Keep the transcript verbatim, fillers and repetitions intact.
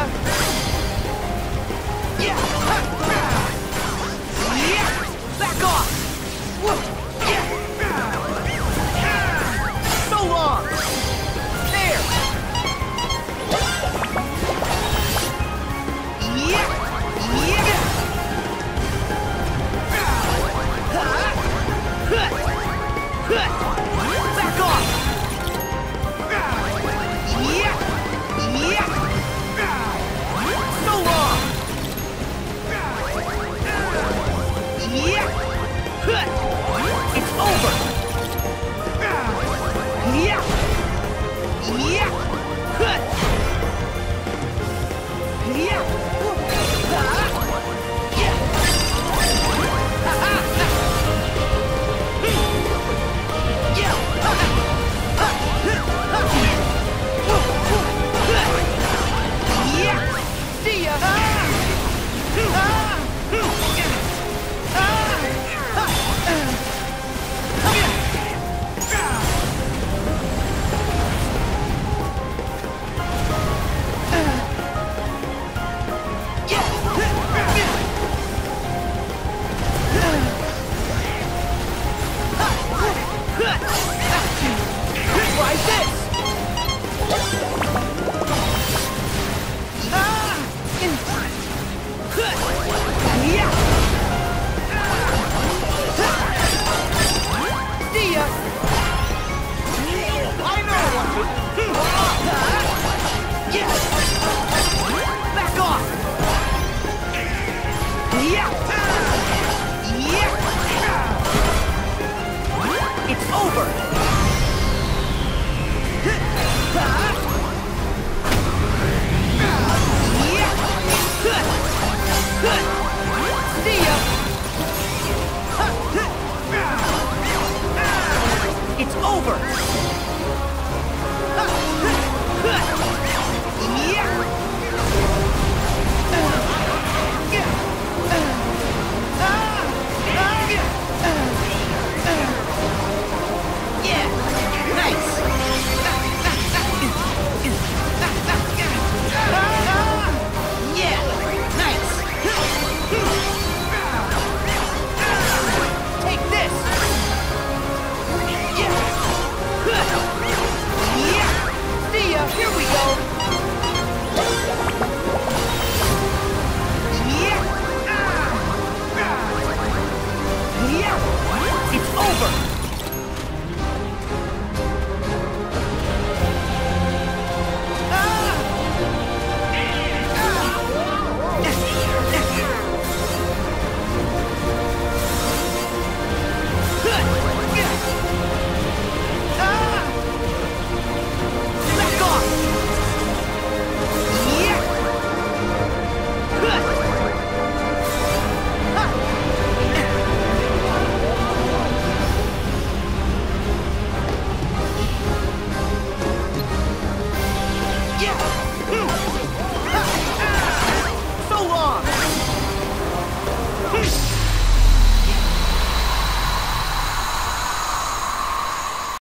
ya! Yeah! Ha! Yeah! Back off! Yeah! So long! There! Yeah! Yeah! Back off! Yeah! Yeah! So long! Yeah! It's over! Yeah! Yeah! Yeah! See ya! Try this! Yeah! See ya! I know what to do! Yeah! Back off! Yeah! Yeah! It's over! See ya! It's over! Yeah! Nice! Yeah! Nice! Take this! Yeah! Yeah! See ya! Here we go! Yeah! Yeah! It's over! Back off! Yeah! Yeah!